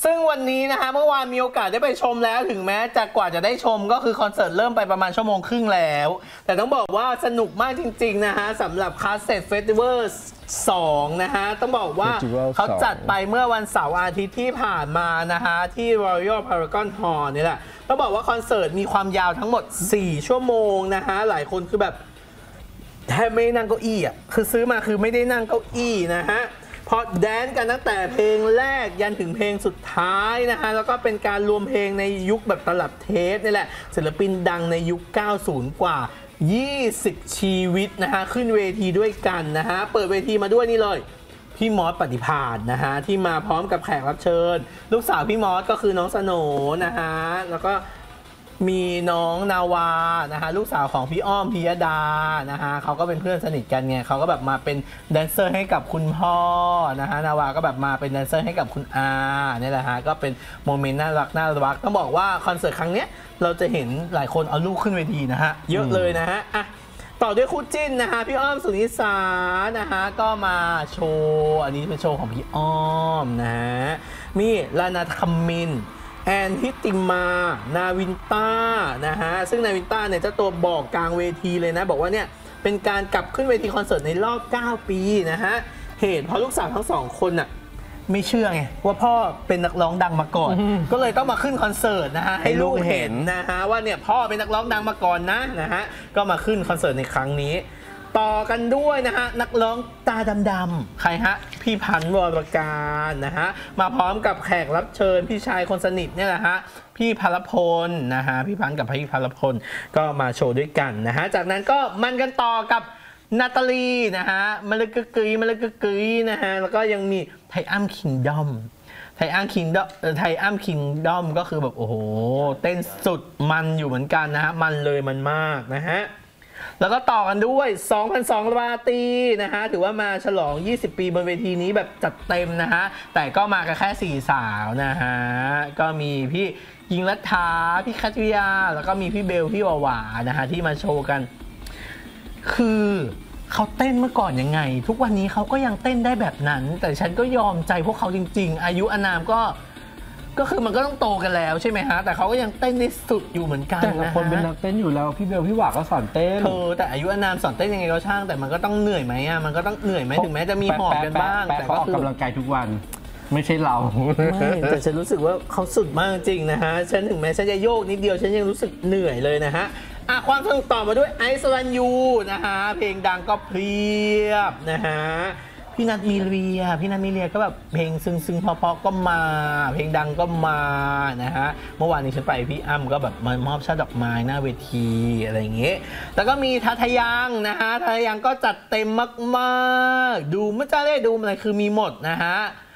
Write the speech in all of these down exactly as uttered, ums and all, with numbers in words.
ซึ่งวันนี้นะฮะเมื่อวานมีโอกาสได้ไปชมแล้วถึงแม้จะกว่าจะได้ชมก็คือคอนเสิร์ตเริ่มไปประมาณชั่วโมงครึ่งแล้วแต่ต้องบอกว่าสนุกมากจริงๆนะฮะสำหรับคาสเซ็ตเฟสติวัลสองนะฮะต้องบอกว่าเขาจัดไปเมื่อวันเสาร์อาทิตย์ที่ผ่านมานะฮะที่ Royal Paragon Hall นี่แหละต้องบอกว่าคอนเสิร์ตมีความยาวทั้งหมดสี่ชั่วโมงนะฮะหลายคนคือแบบแทบไม่นั่งเก้าอี้อ่ะคือซื้อมาคือไม่ได้นั่งเก้าอี้นะฮะพอแดนกันตั้งแต่เพลงแรกยันถึงเพลงสุดท้ายนะฮะแล้วก็เป็นการรวมเพลงในยุคแบบตลับเทปนี่แหละศิลปินดังในยุคเก้าสิบกว่ายี่สิบชีวิตนะฮะขึ้นเวทีด้วยกันนะฮะเปิดเวทีมาด้วยนี่เลยพี่มอสปฏิภาณนะฮะที่มาพร้อมกับแขกรับเชิญลูกสาวพี่มอสก็คือน้องสโหน่นะฮะแล้วก็มีน้องนาวานะฮะลูกสาวของพี่อ้อมพิยดานะฮะเขาก็เป็นเพื่อนสนิทกันไงเขาก็แบบมาเป็นแดนเซอร์ให้กับคุณพ่อนะฮะนาวาก็แบบมาเป็นแดนเซอร์ให้กับคุณอาเนี่ยแหละฮะก็เป็นโมเมนต์น่ารักน่ารักต้องบอกว่าคอนเสิร์ตครั้งเนี้ยเราจะเห็นหลายคนเอาลูกขึ้นเวทีนะฮะเยอะเลยนะฮะอ่ะต่อด้วยคู่จิ้นนะฮะพี่อ้อมสุนิสานะฮะก็มาโชว์อันนี้เป็นโชว์ของพี่อ้อมนะฮะมีลานาคัมมินแอนทิติมานาวินต้านะฮะซึ่งนาวินต้าเนี่ยเจ้าตัวบอกกลางเวทีเลยนะบอกว่าเนี่ยเป็นการกลับขึ้นเวทีคอนเสิร์ตในรอบเก้าปีนะฮะเหตุเพราะลูกสาวทั้งสองคนน่ะไม่เชื่อไงว่าพ่อเป็นนักร้องดังมาก่อนก็เลยต้องมาขึ้นคอนเสิร์ตนะฮะให้ลูกเห็นนะฮะว่าเนี่ยพ่อเป็นนักร้องดังมาก่อนนะนะฮะก็มาขึ้นคอนเสิร์ตในครั้งนี้ต่อกันด้วยนะฮะนักร้องตาดำๆใครฮะพี่พันธ์วรการนะฮะมาพร้อมกับแขกรับเชิญพี่ชายคนสนิทเนี่ยแหละฮะพี่พลพลนะฮะพี่พันธ์กับพี่พลพลก็มาโชว์ด้วยกันนะฮะจากนั้นก็มันกันต่อกับนาตาลีนะฮะมาเลกกึยมาเลกกึยนะฮะแล้วก็ยังมีไทอัมคิงดอมไทอัมคิงดอมไทอัมคิงดอมก็คือแบบโอ้โหเต้นสุดมันอยู่เหมือนกันนะฮะมันเลยมันมากนะฮะแล้วก็ต่อกันด้วยสองพันสองราตรีนะฮะถือว่ามาฉลองยี่สิบปีบนเวทีนี้แบบจัดเต็มนะฮะแต่ก็มากันแค่สี่สาวนะฮะก็มีพี่ยิงรัฐาพี่คัตวิยาแล้วก็มีพี่เบลพี่วาวานะฮะที่มาโชว์กันคือเขาเต้นเมื่อก่อนยังไงทุกวันนี้เขาก็ยังเต้นได้แบบนั้นแต่ฉันก็ยอมใจพวกเขาจริงๆอายุอานามก็ก็คือมันก็ต้องโตกันแล้วใช่ไหมฮะแต่เขาก็ยังเต้นได้สุดอยู่เหมือนกันนะฮะแต่คนเป็นนักเต้นอยู่แล้วพี่เบลพี่หวาก็สอนเต้นเธอแต่อายุอานามสอนเต้นยังไงก็ช่างแต่มันก็ต้องเหนื่อยไหมอ่ะมันก็ต้องเหนื่อยไหมถึงแม้จะมีหอบกันบ้างแต่เขาออกกำลังกายทุกวันไม่ใช่เราไม่แต่ฉันรู้สึกว่าเขาสุดมากจริงนะฮะฉันถึงแม้ฉันจะโยกนิดเดียวฉันยังรู้สึกเหนื่อยเลยนะฮะอ่ะความสนุกต่อมาด้วยไอซ์รันยูนะฮะเพลงดังก็เพียบนะฮะพี่นัทมีเรียพี่นัทมีเรียก็แบบเพลงซึ้งๆเพราะๆก็มาเพลงดังก็มานะฮะเมื่อวานนี้ฉันไปพี่อ้ำก็แบบมามอบช่อดอกไม้หน้าเวทีอะไรอย่างเงี้ยแล้วก็มีทัทยังนะฮะทัทยังก็จัดเต็มมากๆดูไม่จ้าเล่ดูอะไรคือมีหมดนะฮะ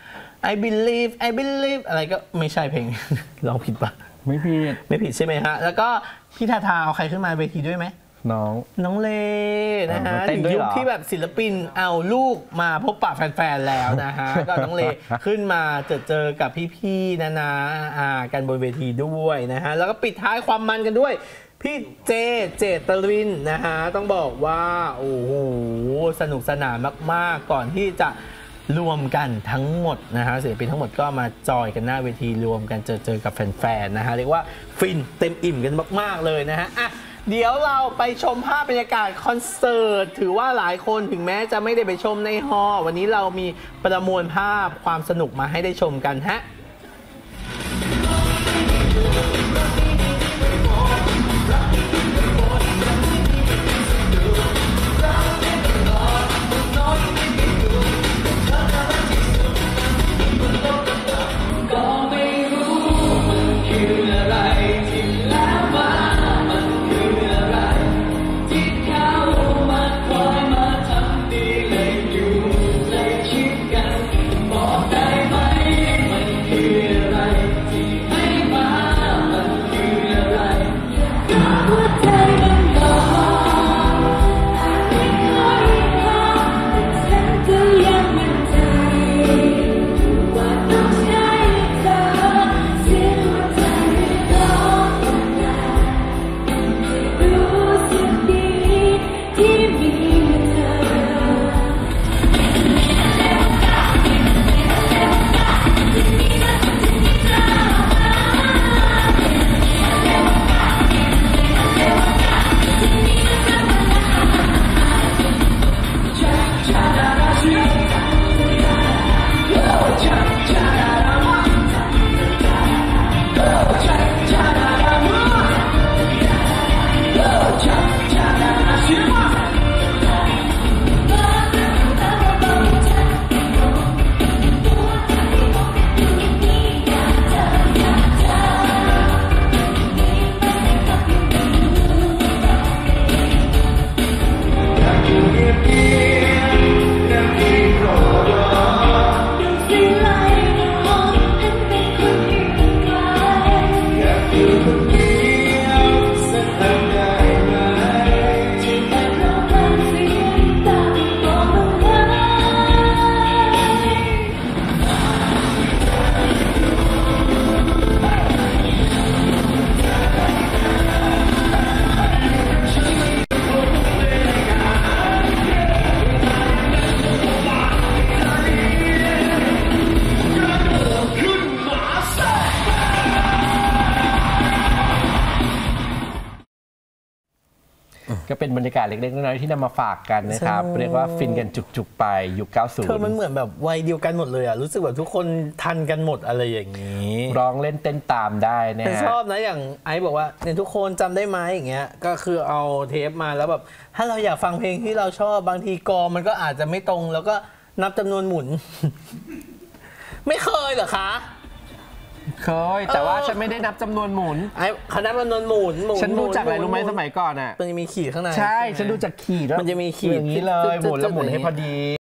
I believe I believe อะไรก็ไม่ใช่เพลงร้องผิดปะไม่ผิดไม่ผิดใช่ไหมฮะแล้วก็พี่ทาทาเอาใครขึ้นมาเวทีด้วยไหมน้องน้องเลนะฮะถึงยุคที่แบบศิลปินเอาลูกมาพบปะแฟนๆแล้วนะฮะก็น้องเลขึ้นมาเจอเจอกับพี่ๆนะนะอ่ากันบนเวทีด้วยนะฮะแล้วก็ปิดท้ายความมันกันด้วยพี่เจเจตรินนะฮะต้องบอกว่าโอ้โหสนุกสนานมากๆก่อนที่จะรวมกันทั้งหมดนะฮะศิลปินทั้งหมดก็มาจอยกันหน้าเวทีรวมกันเจอเจอกับแฟนๆนะฮะเรียกว่าฟินเต็มอิ่มกันมากๆเลยนะฮะอ่ะเดี๋ยวเราไปชมภาพบรรยากาศคอนเสิร์ตถือว่าหลายคนถึงแม้จะไม่ได้ไปชมในฮอลล์วันนี้เรามีประมวลภาพความสนุกมาให้ได้ชมกันฮะก็เป็นบรรยากาศเล็กๆน้อยๆที่นำมาฝากกันนะครับใช่เรียกว่าฟินกันจุกๆไปยุคเก้าสิบเธอมันเหมือนแบบวัยเดียวกันหมดเลยอ่ะรู้สึกแบบทุกคนทันกันหมดอะไรอย่างนี้ร้องเล่นเต้นตามได้นะแต่ฮะชอบนะอย่างไอซ์บอกว่าเนี่ยทุกคนจำได้ไหมอย่างเงี้ยก็คือเอาเทปมาแล้วแบบถ้าเราอยากฟังเพลงที่เราชอบบางทีกองมันก็อาจจะไม่ตรง แล้วก็นับจำนวนหมุน ไม่เคยเหรอคะเคยแต่ว่าเออฉันไม่ได้นับจำนวนหมุนไอ้เขานับจำนวนหมุนหมุนฉันดูจากอะไรรู้ไหมหนสมัยก่อนอ่ะมันจะมีขีดข้างในใช่ไหมฉันดูจากขีดแล้วมันจะมีขีดอย่างนี้เลยตึ๊ดๆหมุนแล้วหมุนให้อย่างนี้พอดี